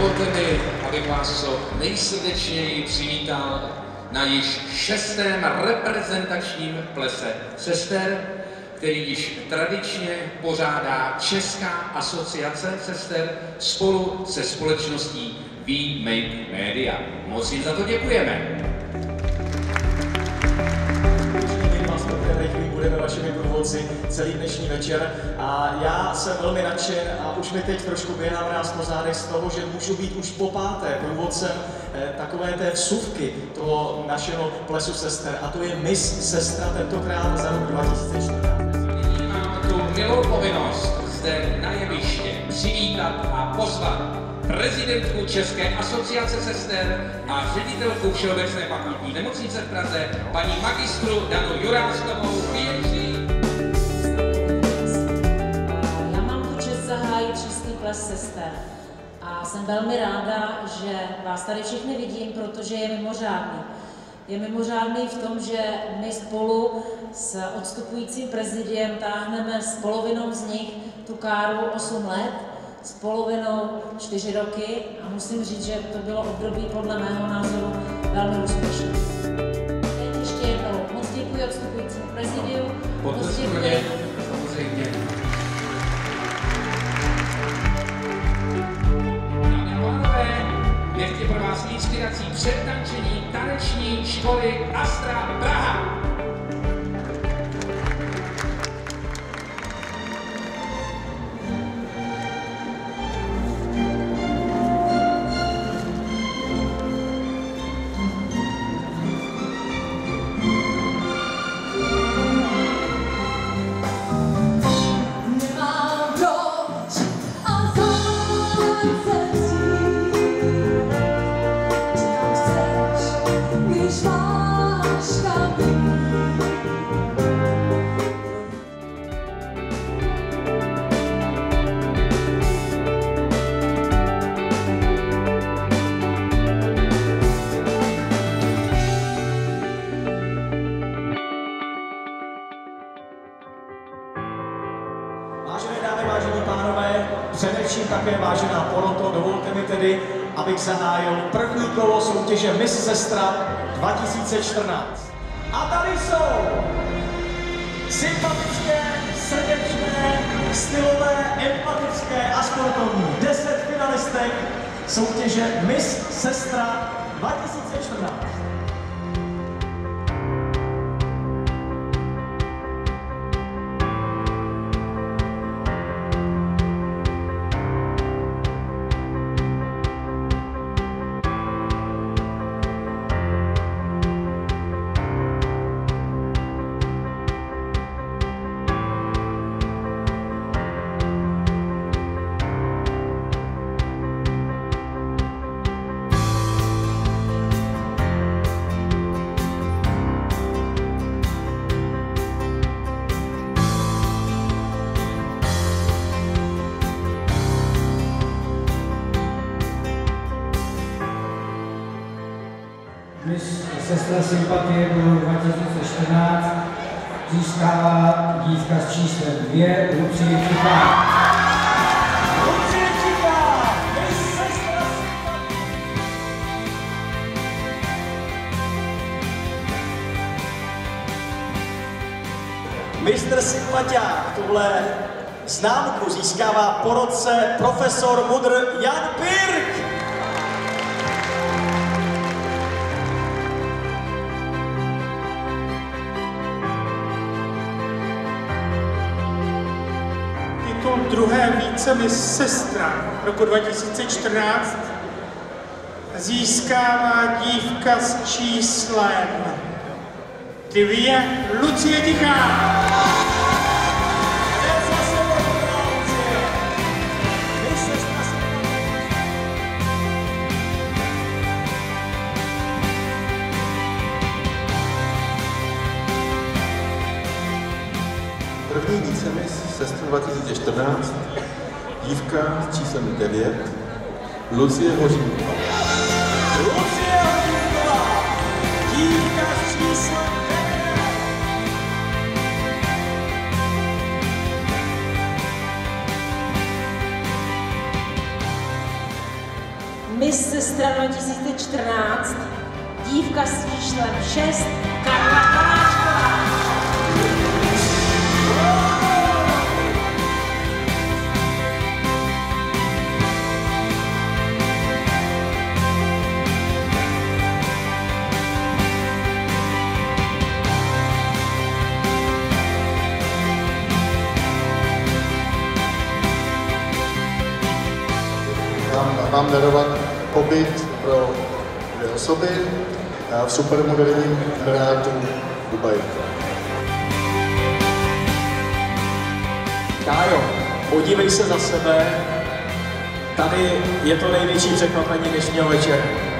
Dovolte mi, abych vás co nejsrdečněji přivítal na již 6. reprezentačním plese sester, který již tradičně pořádá Česká asociace sester spolu se společností We Make Media. Moc jim za to děkujeme. Budeme vašimi průvodci celý dnešní večer a já jsem velmi nadšen a už mi teď trošku běhá v nás po zádech z toho, že můžu být už po páté průvodcem takové té vsuvky toho našeho plesu sester a to je Miss Sestra tentokrát za rok 2014. Mám tu milou povinnost zde na jeviště přivítat a pozvat prezidentku České asociace sester a ředitelku Všeobecné fakultní nemocnice v Praze, paní magistru Danu Juráskovou, PhD. Já mám tu čest zahájit 6. ples sester a jsem velmi ráda, že vás tady všechny vidím, protože je mimořádný. Je mimořádný v tom, že my spolu s odstupujícím prezidiem táhneme s polovinou z nich tu káru 8 let, s polovinou 4 roky a musím říct, že to bylo období podle mého názoru velmi úspěšné. Teď ještě jednou moc děkuji odstupujícímu prezidiu. Moc děkuji. Samozřejmě. Dámy a pánové, nechci pro vás inspirací předtančení taneční školy Astra Praha. Vážené dámy, vážení pánové, především také vážená poroto, dovolte mi tedy, abych zahájil první kolo soutěže Miss Sestra 2014. A tady jsou sympatické, srdečné, stylové, empatické a sportovní 10 finalistek soutěže Miss Sestra 2014. Miss Sestra sympatie pro 2014 získává dívka s číslem 2, Lucie Tichá. Lucie Tichá, Miss Sestra sympatie. Mistr sympatiák, tuhle známku získává po roce profesor mudr Jan Pirk. Titul druhé více Miss Sestra roku 2014 získává dívka s číslem 2, Lucie Tichá. První vícemis Sestra 2014, dívka s číslem 9, Lucie Hořínková. Lucie Hořínková, dívka s číslem 9. Miss Sestra 2014, dívka s číslem 6, Karla Koláčková. Mám darovat pobyt pro 2 osoby v supermoderním Emirátu Dubaji. Kájo, podívej se za sebe. Tady je to největší překvapení dnešního večera.